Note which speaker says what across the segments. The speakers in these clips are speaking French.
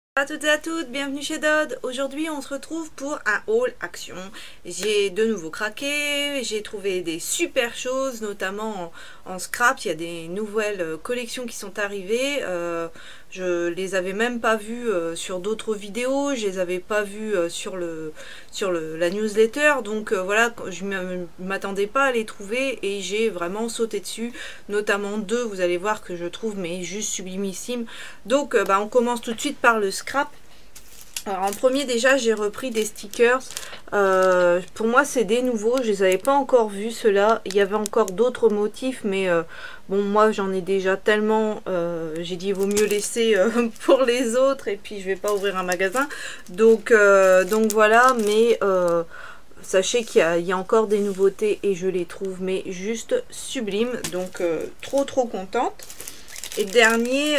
Speaker 1: Bonjour à toutes et à toutes, bienvenue chez Dodd. Aujourd'hui on se retrouve pour un haul action. J'ai de nouveau craqué, j'ai trouvé des super choses, notamment en scrap. Il y a des nouvelles collections qui sont arrivées. Je les avais même pas vues sur d'autres vidéos, je les avais pas vues sur la newsletter. Donc voilà, je m'attendais pas à les trouver et j'ai vraiment sauté dessus. Notamment deux, vous allez voir que je trouve mais juste sublimissime. Donc on commence tout de suite par le scrap. Alors en premier déjà j'ai repris des stickers, pour moi c'est des nouveaux, je les avais pas encore vus ceux-là, il y avait encore d'autres motifs mais bon moi j'en ai déjà tellement, j'ai dit il vaut mieux laisser pour les autres et puis je vais pas ouvrir un magasin, donc voilà, mais sachez qu'il y a encore des nouveautés et je les trouve mais juste sublimes, donc trop contente. Et le dernier,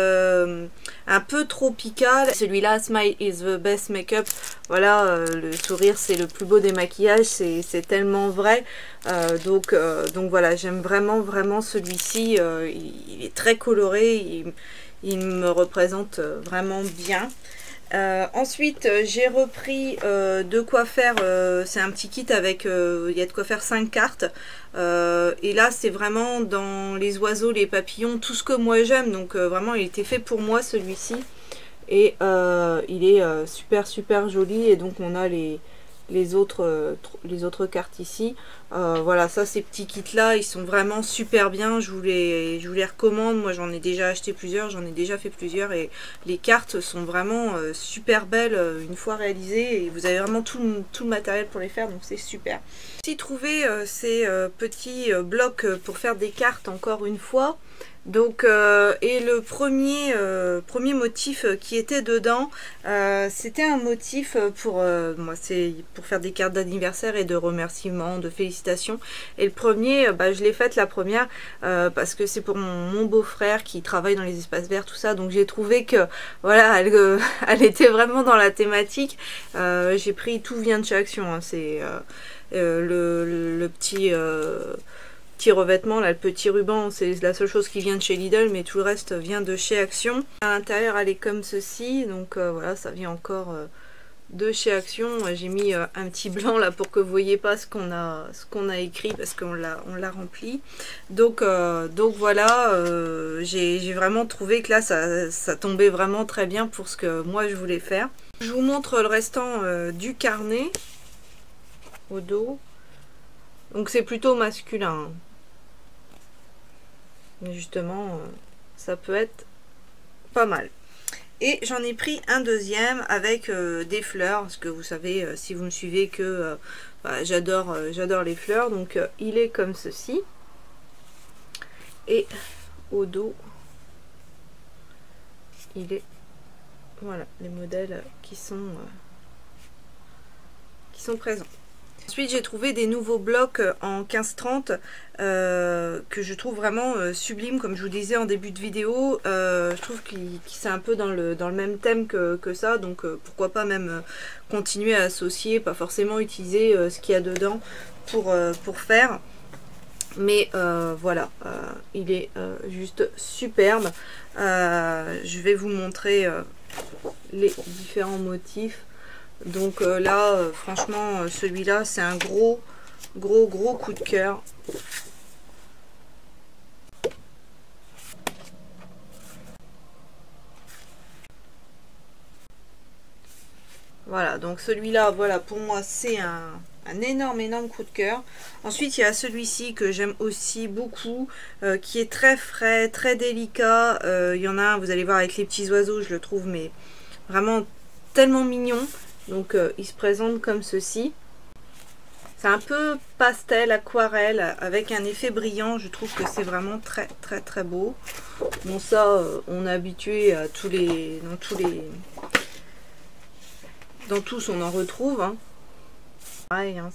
Speaker 1: un peu tropical, celui-là, Smile is the best makeup. Voilà, le sourire c'est le plus beau des maquillages, c'est tellement vrai. Donc voilà, j'aime vraiment celui-ci. Il est très coloré, il me représente vraiment bien. Ensuite j'ai repris de quoi faire, c'est un petit kit avec, il y a de quoi faire 5 cartes, et là c'est vraiment dans les oiseaux, les papillons, tout ce que moi j'aime, donc vraiment il était fait pour moi celui-ci, et il est super joli, et donc on a les autres cartes ici. Voilà, ça, ces petits kits là ils sont vraiment super bien, je vous les recommande. Moi j'en ai déjà acheté plusieurs, j'en ai déjà fait plusieurs, et les cartes sont vraiment super belles une fois réalisées, et vous avez vraiment tout le matériel pour les faire, donc c'est super. J'ai aussi trouvé ces petits blocs pour faire des cartes encore une fois. Donc et le premier motif qui était dedans, c'était un motif pour moi, c'est pour faire des cartes d'anniversaire et de remerciements, de félicitations. Et le premier, je l'ai faite la première parce que c'est pour mon beau-frère qui travaille dans les espaces verts, tout ça. Donc j'ai trouvé que voilà, elle était vraiment dans la thématique. J'ai pris Tout vient de chez Action, hein, c'est le petit revêtement là, le petit ruban, c'est la seule chose qui vient de chez Lidl, mais tout le reste vient de chez Action. À l'intérieur elle est comme ceci, donc voilà, ça vient encore de chez Action. J'ai mis un petit blanc là pour que vous voyez pas ce qu'on a écrit, parce qu'on l'a rempli. Donc voilà, j'ai vraiment trouvé que là ça tombait vraiment très bien pour ce que moi je voulais faire. Je vous montre le restant du carnet au dos. Donc c'est plutôt masculin, hein. Mais justement, ça peut être pas mal. Et j'en ai pris un deuxième avec des fleurs, parce que vous savez, si vous me suivez, que j'adore les fleurs. Donc il est comme ceci. Et au dos, il est, voilà, les modèles qui sont présents. Ensuite j'ai trouvé des nouveaux blocs en 15-30 que je trouve vraiment sublime, comme je vous disais en début de vidéo. Je trouve que c'est un peu dans le même thème que ça, donc pourquoi pas même continuer à associer, pas forcément utiliser ce qu'il y a dedans pour faire. Mais voilà, il est juste superbe. Je vais vous montrer les différents motifs. Donc là, franchement, celui-là, c'est un gros coup de cœur. Voilà, donc celui-là, voilà, pour moi, c'est un énorme coup de cœur. Ensuite, il y a celui-ci que j'aime aussi beaucoup, qui est très frais, très délicat. Il y en a un, vous allez voir, avec les petits oiseaux, je le trouve mais vraiment tellement mignon. Donc il se présente comme ceci. C'est un peu pastel, aquarelle, avec un effet brillant. Je trouve que c'est vraiment très beau. Bon, ça, on est habitué à dans tous on en retrouve, hein. Pareil, hein,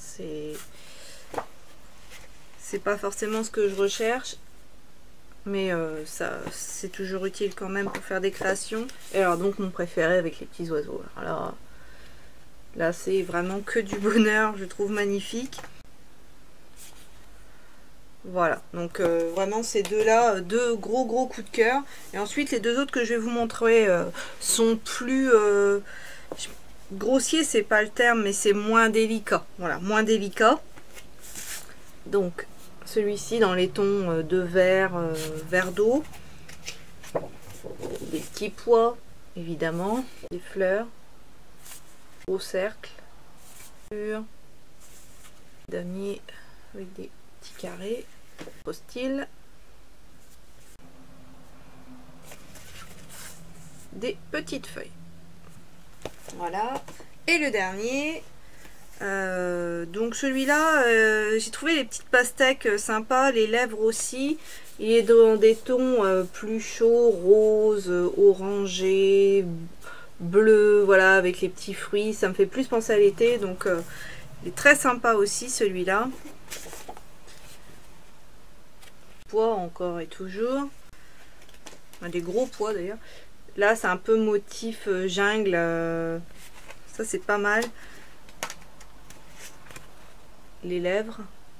Speaker 1: c'est pas forcément ce que je recherche, mais ça, c'est toujours utile quand même pour faire des créations. Et alors donc mon préféré avec les petits oiseaux. Alors là c'est vraiment que du bonheur, je trouve magnifique. Voilà, donc vraiment ces deux-là, deux gros coups de cœur. Et ensuite les deux autres que je vais vous montrer sont plus... grossier, c'est pas le terme, mais c'est moins délicat. Voilà, moins délicat. Donc celui-ci dans les tons de vert, vert d'eau. Des petits pois, évidemment. Des fleurs. Gros cercles. Damier avec des petits carrés. Style. Des petites feuilles. Voilà. Et le dernier, donc celui-là, j'ai trouvé les petites pastèques sympas, les lèvres aussi. Il est dans des tons plus chauds, rose, orangé, bleu, voilà, avec les petits fruits. Ça me fait plus penser à l'été, donc il est très sympa aussi celui-là. Pois encore et toujours. Des gros pois d'ailleurs. Là, c'est un peu motif jungle. Ça, c'est pas mal. Les lèvres.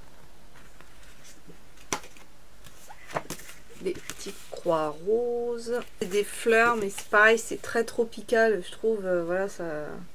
Speaker 1: Des petites croix roses. Des fleurs, mais c'est pareil, c'est très tropical, je trouve. Voilà, ça...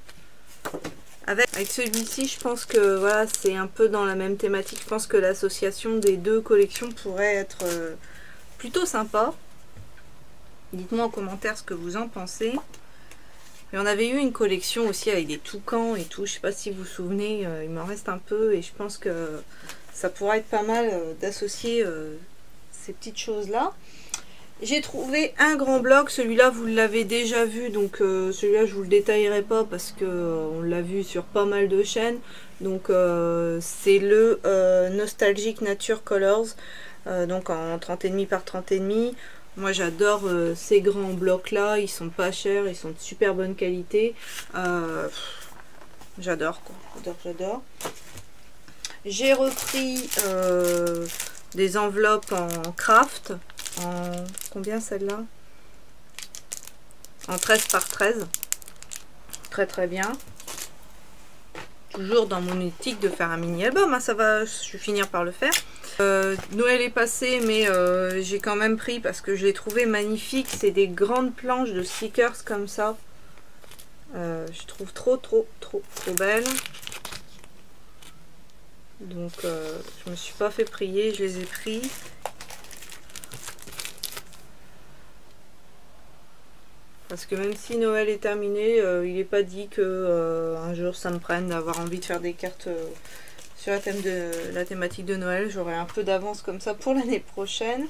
Speaker 1: Avec celui-ci, je pense que voilà, c'est un peu dans la même thématique. Je pense que l'association des deux collections pourrait être plutôt sympa. Dites-moi en commentaire ce que vous en pensez. Et on avait eu une collection aussi avec des toucans et tout. Je sais pas si vous vous souvenez, il m'en reste un peu. Et je pense que ça pourrait être pas mal d'associer ces petites choses-là. J'ai trouvé un grand bloc, celui-là vous l'avez déjà vu, donc celui-là je vous le détaillerai pas parce que on l'a vu sur pas mal de chaînes. Donc c'est le Nostalgic Nature Colors, donc en 30,5 par 30,5. Moi j'adore ces grands blocs là, ils sont pas chers, ils sont de super bonne qualité. J'adore quoi, j'adore. J'ai repris des enveloppes en craft. En combien celle-là? En 13 par 13. Très bien. Toujours dans mon éthique de faire un mini album, hein, ça va, je vais finir par le faire. Noël est passé, mais j'ai quand même pris parce que je l'ai trouvé magnifique. C'est des grandes planches de stickers comme ça. Je trouve trop belles. Donc je me suis pas fait prier, je les ai pris. Parce que même si Noël est terminé, il n'est pas dit que un jour ça me prenne d'avoir envie de faire des cartes sur la thématique de Noël. J'aurai un peu d'avance comme ça pour l'année prochaine.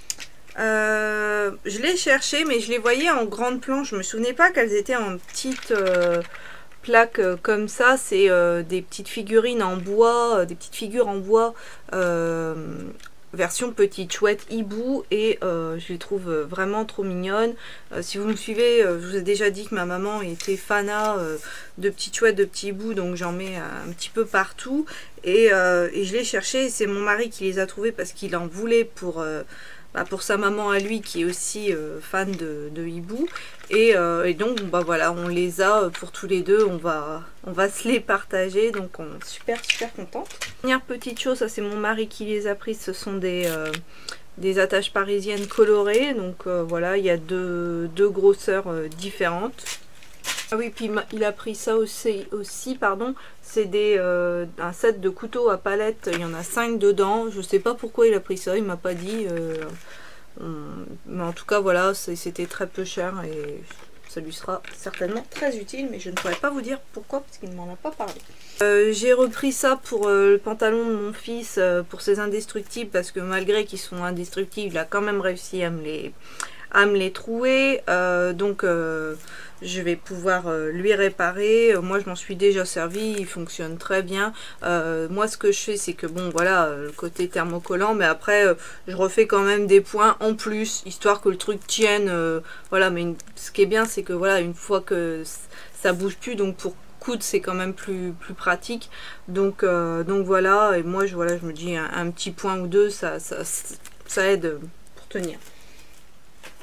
Speaker 1: Je l'ai cherché, mais je les voyais en grande planche. Je me souvenais pas qu'elles étaient en petites plaques comme ça. C'est des petites figurines en bois, des petites figures en bois. Version petite chouette hibou, et je les trouve vraiment trop mignonnes. Si vous me suivez, je vous ai déjà dit que ma maman était fanat de petites chouettes, de petits hiboux, donc j'en mets un petit peu partout, et je l'ai cherché. C'est mon mari qui les a trouvés parce qu'il en voulait pour sa maman à lui qui est aussi fan de hibou, et donc bah voilà, on les a pour tous les deux, on va se les partager, donc on est super contente. Dernière petite chose, ça c'est mon mari qui les a prises, ce sont des attaches parisiennes colorées, donc voilà, il y a deux grosseurs différentes. Ah oui, puis il a pris ça aussi pardon, c'est un set de couteaux à palette, il y en a 5 dedans, je sais pas pourquoi il a pris ça, il m'a pas dit, mais en tout cas voilà, c'était très peu cher et ça lui sera certainement très utile, mais je ne pourrais pas vous dire pourquoi parce qu'il ne m'en a pas parlé. J'ai repris ça pour le pantalon de mon fils, pour ses indestructibles, parce que malgré qu'ils sont indestructibles, il a quand même réussi à me les trouer, donc je vais pouvoir lui réparer. Moi je m'en suis déjà servi, il fonctionne très bien. Moi ce que je fais, c'est que bon voilà, le côté thermocollant, mais après je refais quand même des points en plus, histoire que le truc tienne, voilà. Mais ce qui est bien, c'est que voilà, une fois que ça bouge plus, donc pour coudre c'est quand même plus pratique, donc voilà. Et moi je me dis un petit point ou deux, ça aide pour tenir.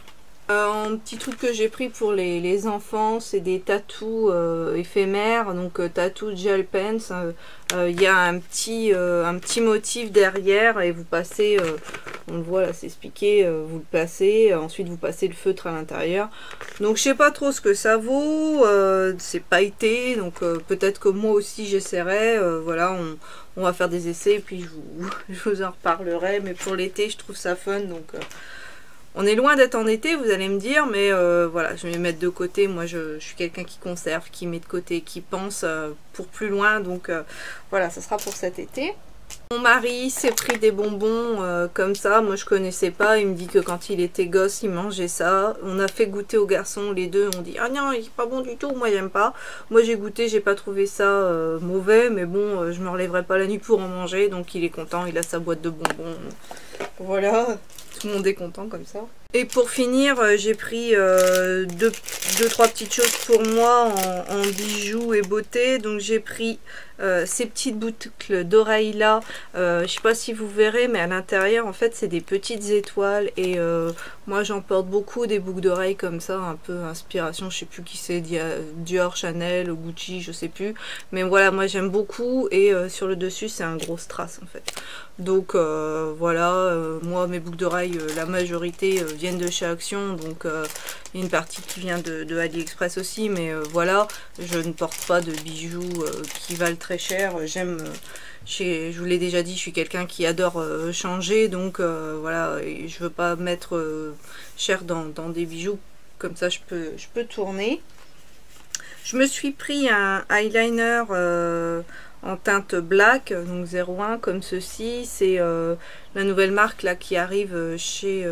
Speaker 1: Un petit truc que j'ai pris pour les enfants, c'est des tatous éphémères, donc tattoo gel pens. Il y a un petit motif derrière et vous passez, on le voit là, c'est expliqué, vous le placez, ensuite vous passez le feutre à l'intérieur. Donc je sais pas trop ce que ça vaut, c'est pailleté, donc peut-être que moi aussi j'essaierai. Voilà, on va faire des essais et puis je vous en reparlerai, mais pour l'été je trouve ça fun, donc... on est loin d'être en été, vous allez me dire, mais voilà, je vais mettre de côté. Moi, je suis quelqu'un qui conserve, qui met de côté, qui pense pour plus loin. Donc voilà, ça sera pour cet été. Mon mari s'est pris des bonbons comme ça. Moi, je connaissais pas. Il me dit que quand il était gosse, il mangeait ça. On a fait goûter aux garçons, les deux. On dit, ah non, il est pas bon du tout. Moi, j'aime pas. Moi, j'ai goûté, j'ai pas trouvé ça mauvais. Mais bon, je me relèverai pas la nuit pour en manger. Donc, il est content. Il a sa boîte de bonbons. Voilà. Tout le monde est content comme ça. Et pour finir, j'ai pris deux, trois petites choses pour moi en bijoux et beauté. Donc j'ai pris ces petites boucles d'oreilles là. Je sais pas si vous verrez, mais à l'intérieur en fait c'est des petites étoiles. Et moi j'en porte beaucoup des boucles d'oreilles comme ça, un peu inspiration. Je sais plus qui c'est, Dior, Chanel, Gucci, je sais plus. Mais voilà, moi j'aime beaucoup. Et sur le dessus c'est un gros strass en fait. Donc voilà, moi mes boucles d'oreilles, la majorité viennent de chez Action, donc il y a une partie qui vient de AliExpress aussi, mais voilà, je ne porte pas de bijoux qui valent très cher. J'aime, je vous l'ai déjà dit, je suis quelqu'un qui adore changer, donc voilà, et je veux pas mettre cher dans des bijoux, comme ça je peux tourner. Je me suis pris un eyeliner en teinte black, donc 01 comme ceci. C'est la nouvelle marque là qui arrive chez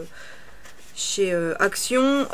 Speaker 1: Action,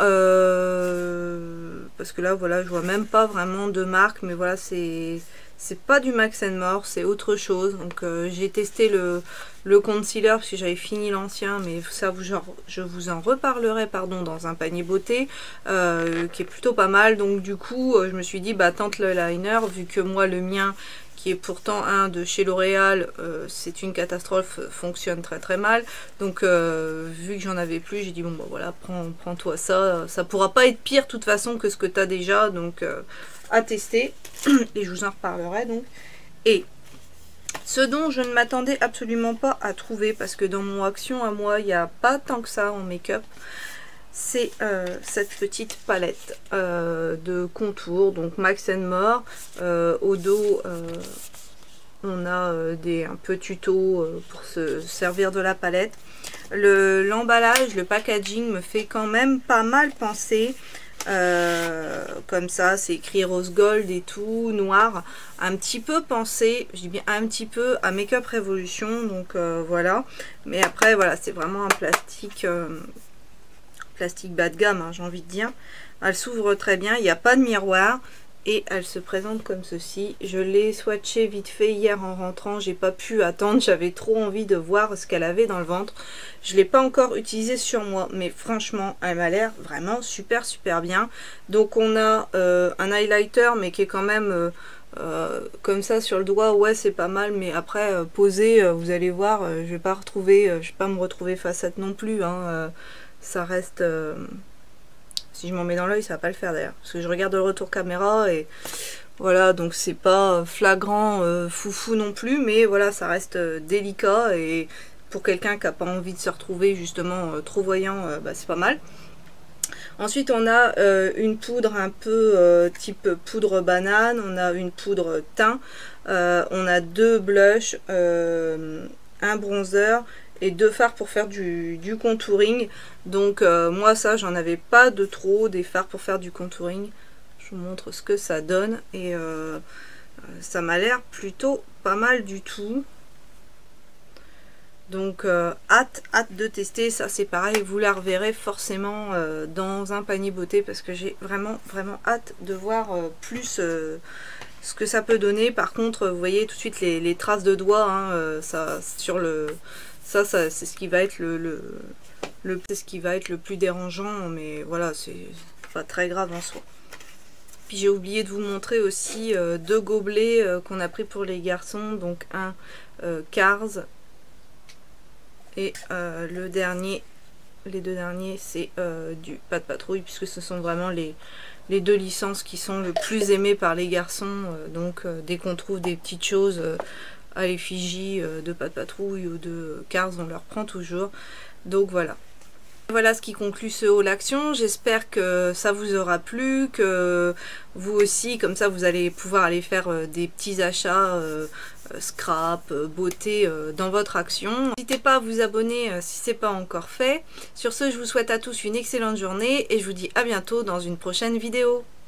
Speaker 1: parce que là voilà, je vois même pas vraiment de marque, mais voilà, c'est pas du Max More, c'est autre chose. Donc j'ai testé le concealer parce que j'avais fini l'ancien, mais ça je vous en reparlerai pardon dans un panier beauté qui est plutôt pas mal. Donc du coup je me suis dit bah tente le liner, vu que moi le mien qui est pourtant un de chez L'Oréal, c'est une catastrophe, fonctionne très très mal. Donc vu que j'en avais plus, j'ai dit bon bah voilà, prends-toi ça, ça pourra pas être pire de toute façon que ce que tu as déjà, donc à tester. Et je vous en reparlerai donc. Et ce dont je ne m'attendais absolument pas à trouver, parce que dans mon Action à moi, il n'y a pas tant que ça en make-up, c'est cette petite palette de contours, donc Max More. Au dos, on a un peu tuto pour se servir de la palette. L'emballage, le packaging me fait quand même pas mal penser. Comme ça, c'est écrit rose gold et tout, noir, un petit peu pensé, je dis bien un petit peu, à Makeup Revolution, donc voilà. Mais après voilà, c'est vraiment un plastique bas de gamme, hein, j'ai envie de dire. Elle s'ouvre très bien, il n'y a pas de miroir et elle se présente comme ceci. Je l'ai swatché vite fait hier en rentrant, j'ai pas pu attendre, j'avais trop envie de voir ce qu'elle avait dans le ventre. Je l'ai pas encore utilisé sur moi, mais franchement elle m'a l'air vraiment super bien. Donc on a un highlighter, mais qui est quand même comme ça sur le doigt, ouais c'est pas mal, mais après posé, vous allez voir, je vais pas me retrouver façade non plus, hein, ça reste si je m'en mets dans l'œil ça va pas le faire d'ailleurs, parce que je regarde le retour caméra et voilà, donc c'est pas flagrant foufou non plus, mais voilà, ça reste délicat, et pour quelqu'un qui a pas envie de se retrouver justement trop voyant, bah, c'est pas mal. Ensuite on a une poudre un peu type poudre banane, on a une poudre thym, on a deux blushs, un bronzer et deux fards pour faire du contouring. Donc moi ça j'en avais pas de trop, des fards pour faire du contouring. Je vous montre ce que ça donne et ça m'a l'air plutôt pas mal du tout. Donc hâte de tester, ça c'est pareil, vous la reverrez forcément dans un panier beauté, parce que j'ai vraiment hâte de voir plus ce que ça peut donner. Par contre vous voyez tout de suite les traces de doigts, hein, ça sur le... Ça c'est ce qui va être c'est ce qui va être le plus dérangeant, mais voilà, c'est pas très grave en soi. Puis j'ai oublié de vous montrer aussi deux gobelets qu'on a pris pour les garçons, donc un Cars et le dernier les deux derniers c'est du Pas de Patrouille, puisque ce sont vraiment les deux licences qui sont le plus aimées par les garçons. Donc dès qu'on trouve des petites choses à l'effigie de Pas de Patrouille ou de Cars, on leur prend toujours. Donc voilà. Voilà ce qui conclut ce haul action. J'espère que ça vous aura plu, que vous aussi, comme ça, vous allez pouvoir aller faire des petits achats scrap, beauté dans votre action. N'hésitez pas à vous abonner si ce n'est pas encore fait. Sur ce, je vous souhaite à tous une excellente journée et je vous dis à bientôt dans une prochaine vidéo.